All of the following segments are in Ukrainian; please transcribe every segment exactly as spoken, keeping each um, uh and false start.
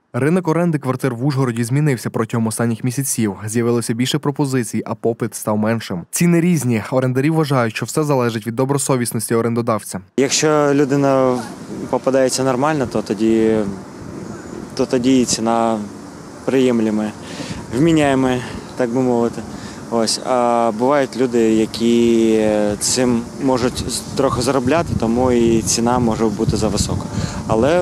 Ринок оренди квартир в Ужгороді змінився протягом останніх місяців. З'явилося більше пропозицій, а попит став меншим. Ціни різні. Орендарі вважають, що все залежить від добросовісності орендодавця. Якщо людина попадається нормально, то тоді, то тоді і ціна приємлема, вміняєма, так би мовити. Ось. А бувають люди, які цим можуть трохи заробляти, тому і ціна може бути зависока. Але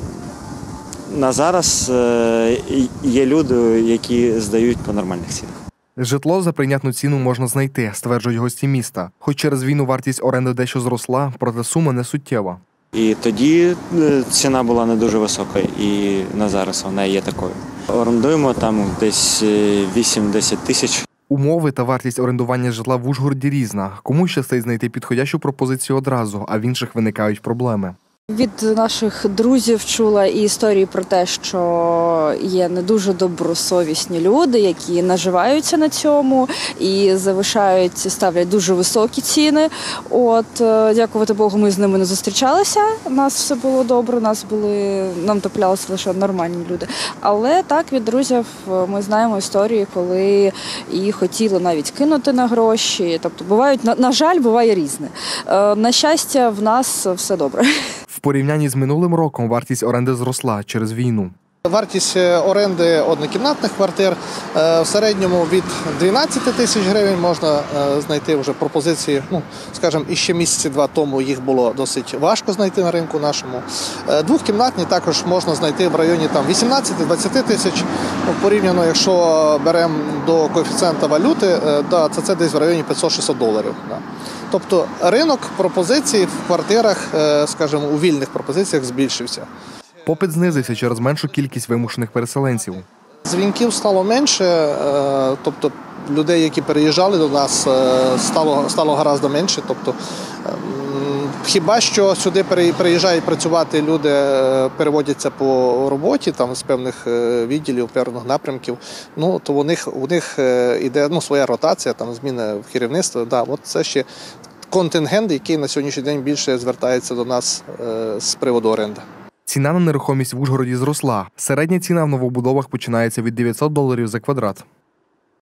на зараз є люди, які здають по нормальних цінах. Житло за прийнятну ціну можна знайти, стверджують гості міста. Хоч через війну вартість оренди дещо зросла, проте сума не суттєва. І тоді ціна була не дуже висока, і на зараз вона є такою. Орендуємо там десь вісім-десять тисяч. Умови та вартість орендування житла в Ужгороді різна. Комусь щастить знайти підходящу пропозицію одразу, а в інших виникають проблеми. Від наших друзів чула і історії про те, що є не дуже добросовісні люди, які наживаються на цьому і завишають, ставлять дуже високі ціни. От, дякувати Богу, ми з ними не зустрічалися, у нас все було добре, у нас були, нам траплялися лише нормальні люди. Але так, від друзів ми знаємо історії, коли і хотіли навіть кинути на гроші. Тобто, бувають, на, на жаль, буває різне. На щастя, в нас все добре. В порівнянні з минулим роком вартість оренди зросла через війну. Вартість оренди однокімнатних квартир в середньому від дванадцяти тисяч гривень можна знайти вже пропозиції. Ну, скажімо, іще місяці два тому їх було досить важко знайти на ринку нашому. Двохкімнатні також можна знайти в районі там вісімнадцяти-двадцяти тисяч. Порівняно, якщо беремо до коефіцієнта валюти, да, це, це десь в районі п'ятсот-шістсот доларів. Да. Тобто ринок пропозицій в квартирах, скажімо, у вільних пропозиціях збільшився. Попит знизився через меншу кількість вимушених переселенців. Дзвінків стало менше, тобто людей, які переїжджали до нас, стало, стало гораздо менше. Тобто, хіба що сюди приїжджають працювати люди, переводяться по роботі там, з певних відділів, певних напрямків, ну, то у них, у них йде ну, своя ротація, там, зміна в керівництво. Да, от це ще контингент, який на сьогоднішній день більше звертається до нас з приводу оренди. Ціна на нерухомість в Ужгороді зросла. Середня ціна в новобудовах починається від дев'ятсот доларів за квадрат.